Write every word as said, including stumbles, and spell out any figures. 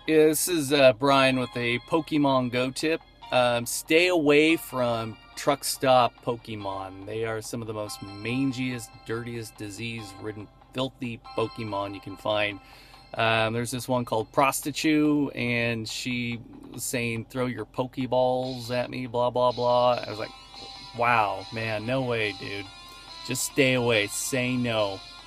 Yeah, this is uh, Brian with a Pokemon Go Tip. Um, stay away from truck stop Pokemon. They are some of the most mangiest, dirtiest, disease-ridden, filthy Pokemon you can find. Um, there's this one called Prostitute, and she was saying, "Throw your Pokeballs at me," blah blah blah. I was like, "Wow, man, no way, dude. Just stay away. Say no."